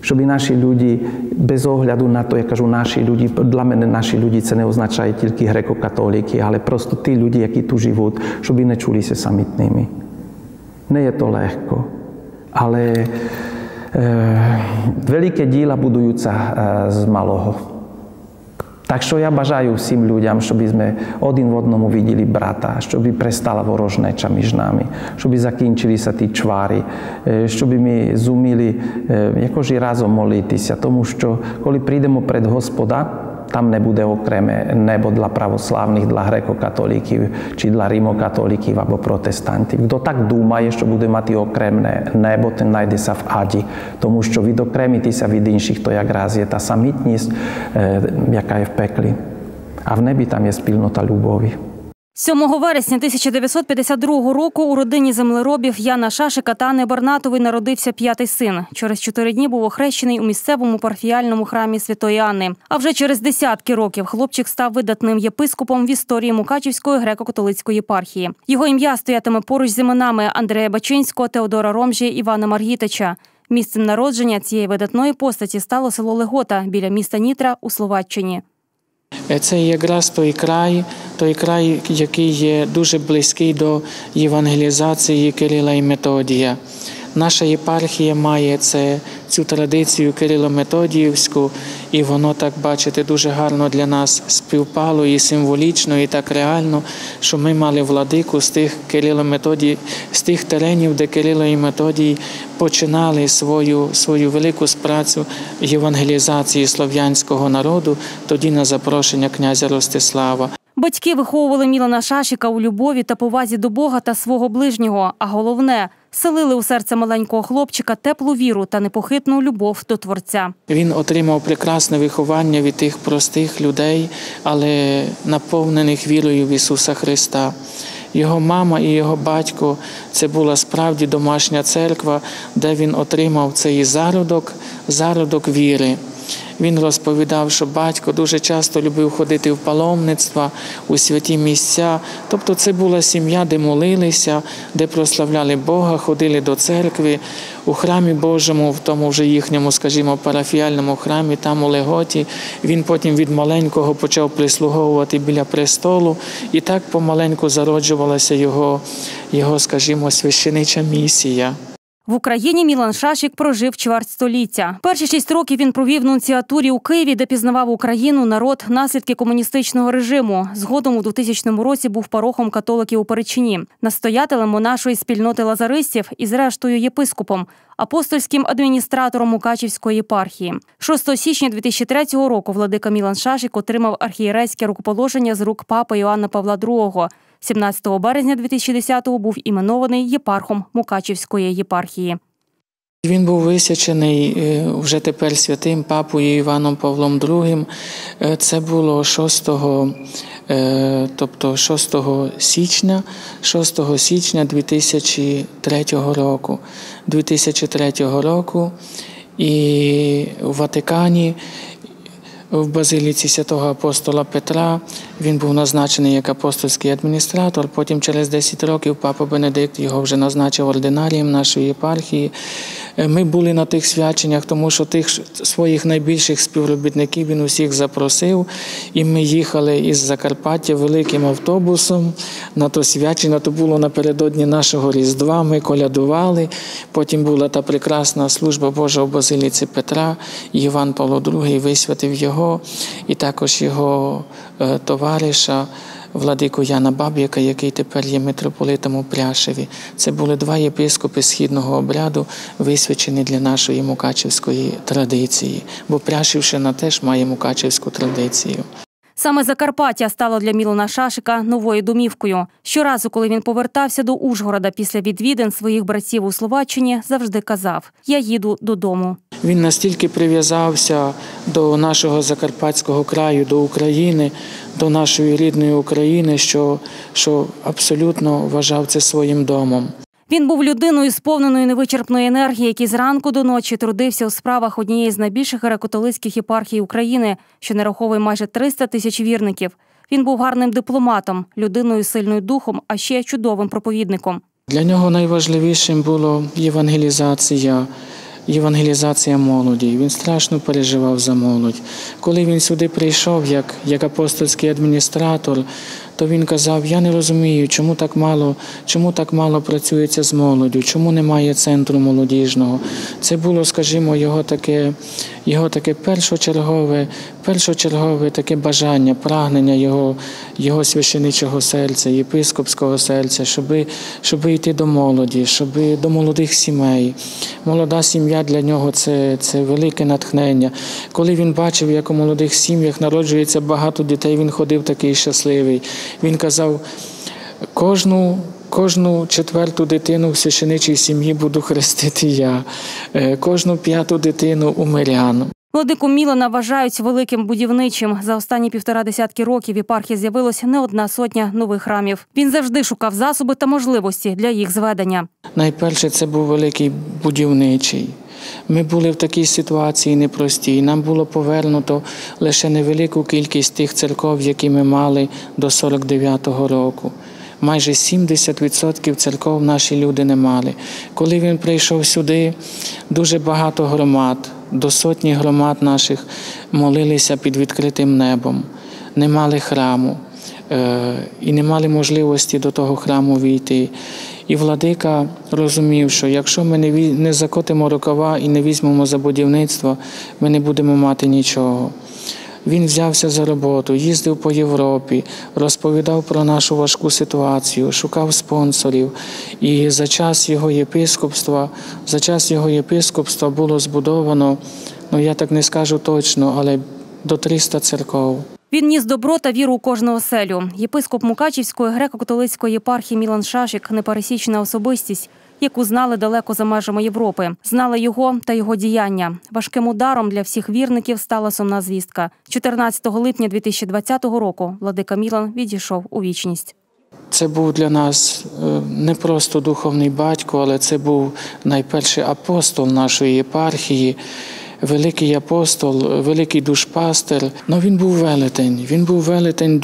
Щоб і наші люди, без огляду на то, я кажу, наші люди, для мене наші люди це не означає тільки греко-католики, але просто ті люди, які тут живуть, щоб і не чулися самітними. Не є то легко, але велике діла будуються з малого. Так що я бажаю всім людям, щоб ми один в одному виділи брата, щоб перестала ворожнеча між нами, щоб закінчилися ті чвари, щоб ми зуміли якось разом молитися, тому що коли прийдемо перед Господа, там не буде окреме небо для православних, для греко-католиків, чи для римо-католиків або протестантів. Хто так думає, що буде мати окремне небо, ten знайдеться в аді, тому що відокремитися від інших, то якраз є та самітність, яка є в пеклі. А в небі там є спільнота любові. 7 вересня 1952 року у родині землеробів Яна Шашика та Анни Бернатової народився 5-й син. Через 4 дні був охрещений у місцевому парафіяльному храмі Святої Анни. А вже через десятки років хлопчик став видатним єпископом в історії Мукачівської греко-католицької єпархії. Його ім'я стоятиме поруч з іменами Андрея Бачинського, Теодора Ромжі, Івана Маргітича. Місцем народження цієї видатної постаті стало село Легота біля міста Нітра у Словаччині. Це якраз той край, який є дуже близький до євангелізації Кирила і Методія. Наша єпархія має цю традицію Кирило-Методіївську, і воно, так бачите, дуже гарно для нас співпало і символічно, і так реально, що ми мали владику з тих теренів, де Кирило і Методій починали свою велику працю євангелізації слов'янського народу, тоді на запрошення князя Ростислава. Батьки виховували Мілана Шашика у любові та повазі до Бога та свого ближнього, а головне – селили у серце маленького хлопчика теплу віру та непохитну любов до Творця. Він отримав прекрасне виховання від тих простих людей, але наповнених вірою в Ісуса Христа. Його мама і його батько – це була справді домашня церква, де він отримав цей зародок віри. Він розповідав, що батько дуже часто любив ходити в паломництва, у святі місця. Тобто це була сім'я, де молилися, де прославляли Бога, ходили до церкви. У храмі Божому, в тому вже їхньому, скажімо, парафіяльному храмі, там у Леготі, він потім від маленького почав прислуговувати біля престолу. І так помаленьку зароджувалася його, скажімо, священича місія. В Україні Мілан Шашик прожив чверть століття. Перші 6 років він провів в нунціатурі у Києві, де пізнавав Україну, народ, наслідки комуністичного режиму. Згодом у 2000 році був парохом католиків у Перечині, настоятелем монашої спільноти лазаристів і зрештою єпископом, апостольським адміністратором Мукачівської єпархії. 6 січня 2003 року владика Мілан Шашик отримав архієрейське рукоположення з рук папи Іоанна Павла II. 17 березня 2010-го був іменований єпархом Мукачівської єпархії. Він був висвячений вже тепер святим папою Іваном Павлом II. Це було 6 січня 2003 року. І в Ватикані, в базиліці святого апостола Петра, він був назначений як апостольський адміністратор. Потім через 10 років папа Бенедикт його вже назначив ординарієм нашої єпархії. Ми були на тих свяченнях, тому що тих своїх найбільших співробітників він усіх запросив. І ми їхали із Закарпаття великим автобусом на то свячення. То було напередодні нашого Різдва, ми колядували. Потім була та прекрасна служба Божа в базиліці Петра. І Іван Павло II висвятив його, і також його товариша, владику Яна Баб'яка, який тепер є митрополитом у Пряшеві. Це були 2 єпископи східного обряду, висвячені для нашої мукачівської традиції. Бо Пряшівщина теж має мукачівську традицію. Саме Закарпаття стало для Мілана Шашика новою домівкою. Щоразу, коли він повертався до Ужгорода після відвідин своїх братів у Словаччині, завжди казав: «Я їду додому». Він настільки прив'язався до нашого Закарпатського краю, до України, до нашої рідної України, що абсолютно вважав це своїм домом. Він був людиною, сповненою невичерпної енергії, який зранку до ночі трудився у справах однієї з найбільших греко-католицьких єпархій України, що нараховує майже 300 тисяч вірників. Він був гарним дипломатом, людиною сильною духом, а ще чудовим проповідником. Для нього найважливішим була євангелізація євангелізація молоді. Він страшно переживав за молодь. Коли він сюди прийшов як апостольський адміністратор, то він казав, я не розумію, чому так мало працюється з молоддю, чому немає центру молодіжного. Це було, скажімо, його таке першочергове таке бажання, прагнення його священичого серця, єпископського серця, щоб йти до молоді, щоб до молодих сімей. Молода сім'я для нього – це велике натхнення. Коли він бачив, як у молодих сім'ях народжується багато дітей, він ходив такий щасливий. Він казав, кожну 4-ту дитину в священичій сім'ї буду хрестити я, кожну 5-ту дитину у мирян. Владику Мілана вважають великим будівничим. За останні 1,5 десятки років в єпархії з'явилося не 1 сотня нових храмів. Він завжди шукав засоби та можливості для їх зведення. Найперше, це був великий будівничий. Ми були в такій ситуації непростій. Нам було повернуто лише невелику кількість тих церков, які ми мали до 49-го року. Майже 70% церков наші люди не мали. Коли він прийшов сюди, дуже багато громад, до 100 громад наших молилися під відкритим небом, не мали храму і не мали можливості до того храму війти. І владика розумів, що якщо ми не закотимо рукава і не візьмемо за будівництво, ми не будемо мати нічого. Він взявся за роботу, їздив по Європі, розповідав про нашу важку ситуацію, шукав спонсорів. І за час його єпископства було збудовано, я так не скажу точно, але до 300 церков. Він ніс добро та віру у кожну оселю. Єпископ Мукачівської греко-католицької єпархії Мілан Шашик – непересічна особистість, яку знали далеко за межами Європи. Знали його та його діяння. Важким ударом для всіх вірників стала сумна звістка. 14 липня 2020 року владика Мілан відійшов у вічність. Це був для нас не просто духовний батько, але це був найперший апостол нашої єпархії, великий апостол, великий душпастир. Но він був велетень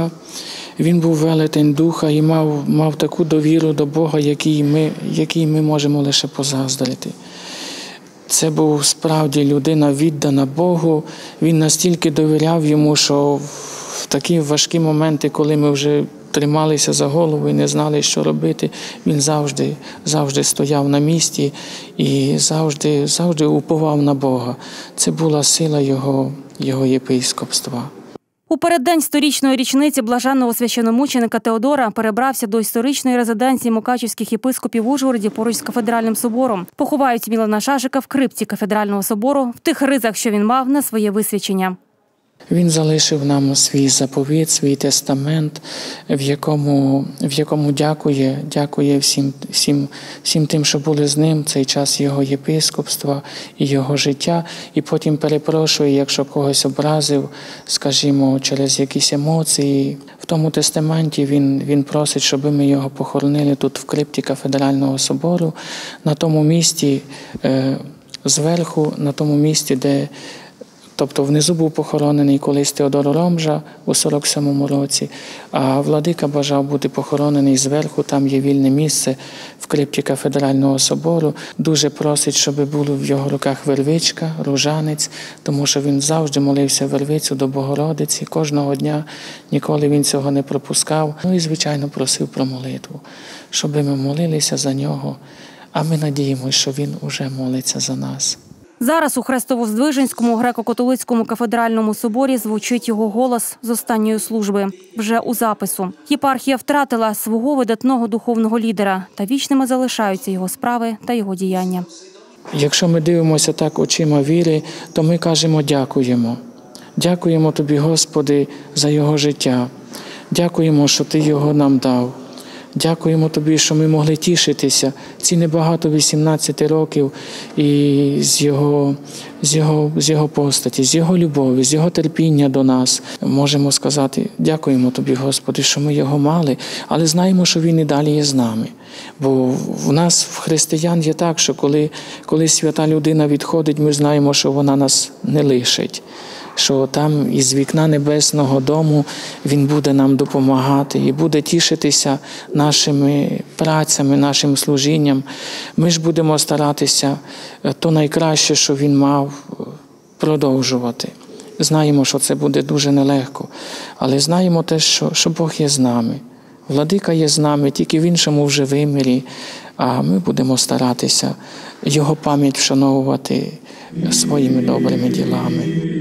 духа і мав таку довіру до Бога, якій ми можемо лише позаздрити. Це був справді людина віддана Богу. Він настільки довіряв йому, що в такі важкі моменти, коли ми вже трималися за голову і не знали, що робити, він завжди стояв на місці і завжди уповав на Бога. Це була сила його єпископства. У переддень 100-річної річниці блаженного священомученика Теодора перебрався до історичної резиденції мукачівських єпископів в Ужгороді поруч з кафедральним собором. Поховають Мілана Шашика в крипті кафедрального собору в тих ризах, що він мав на своє висвячення. Він залишив нам свій заповіт, свій тестамент, в якому дякує всім тим, що були з ним цей час його єпископства і його життя. І потім перепрошує, якщо когось образив, скажімо, через якісь емоції. В тому тестаменті він просить, щоб ми його похоронили тут в крипті кафедрального собору, на тому місці зверху, на тому місці, де тобто внизу був похоронений колись Теодор Ромжа у 47-му році, а владика бажав бути похоронений зверху, там є вільне місце в крипті кафедрального собору. Дуже просить, щоб було в його руках вервичка, ружанець, тому що він завжди молився вервицю до Богородиці, кожного дня, ніколи він цього не пропускав. І, звичайно, просив про молитву, щоб ми молилися за нього, а ми надіємося, що він уже молиться за нас. Зараз у Хрестово-Здвиженському греко-католицькому кафедральному соборі звучить його голос з останньої служби, вже у запису. Єпархія втратила свого видатного духовного лідера, та вічними залишаються його справи та його діяння. Якщо ми дивимося так очима віри, то ми кажемо дякуємо. Дякуємо Тобі, Господи, за його життя. Дякуємо, що Ти його нам дав. Дякуємо Тобі, що ми могли тішитися ці небагато 18 років і з його постаті, з його любові, з його терпіння до нас. Можемо сказати, дякуємо Тобі, Господи, що ми його мали, але знаємо, що він і далі є з нами. Бо в нас, в християн, є так, що коли свята людина відходить, ми знаємо, що вона нас не лишить. що там із вікна Небесного дому Він буде нам допомагати і буде тішитися нашими працями, нашим служінням. Ми ж будемо старатися то найкраще, що Він мав, продовжувати. Знаємо, що це буде дуже нелегко, але знаємо те, що Бог є з нами. Владика є з нами, тільки в іншому вже вимірі, а ми будемо старатися Його пам'ять вшановувати своїми добрими ділами.